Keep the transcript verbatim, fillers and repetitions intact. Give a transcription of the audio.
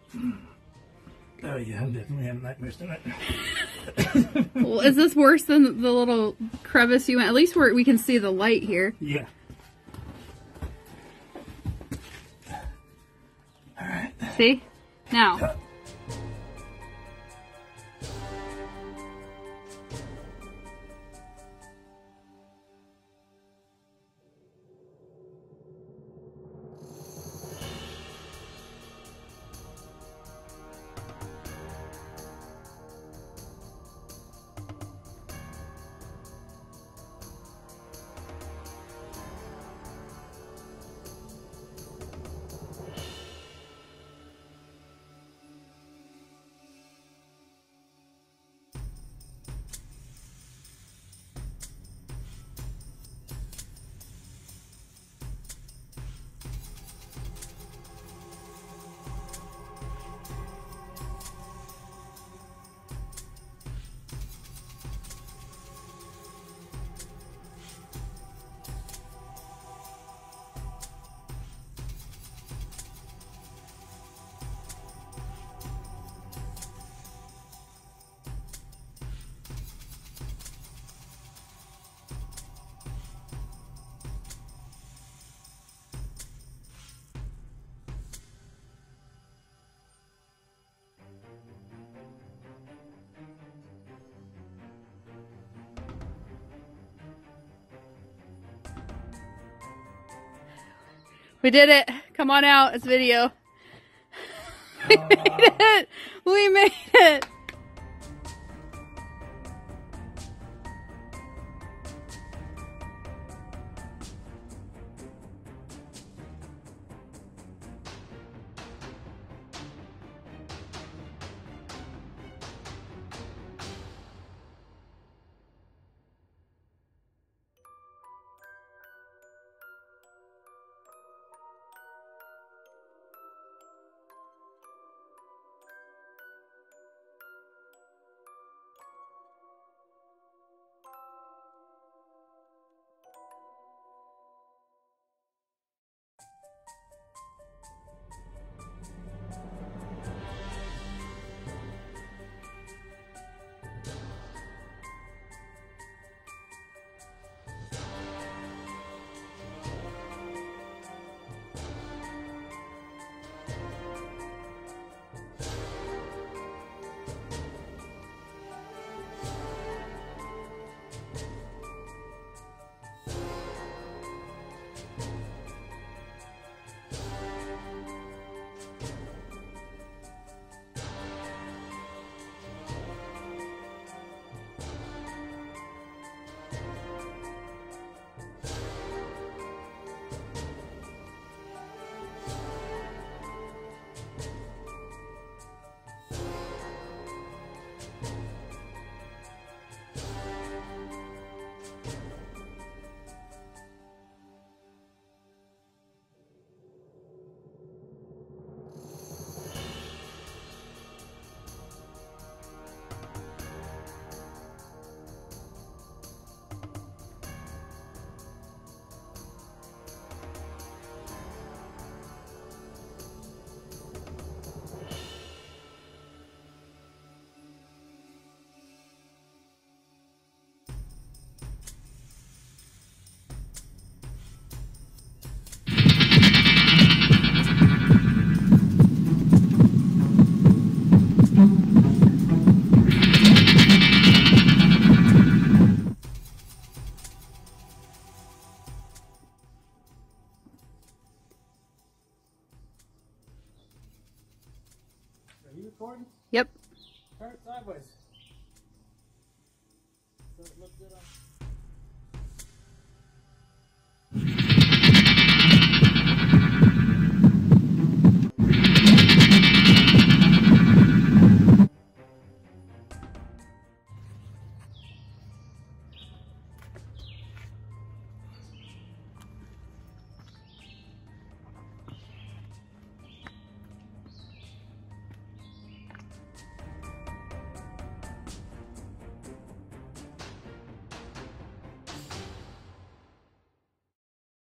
Oh yeah, I'm definitely having nightmares tonight. Well, is this worse than the little crevice you went? At least where we can see the light here. Yeah. All right. See? Now. We did it. Come on out. It's video. We made it. We made it. Are you recording? Yep. Turn it sideways. So it looks good on.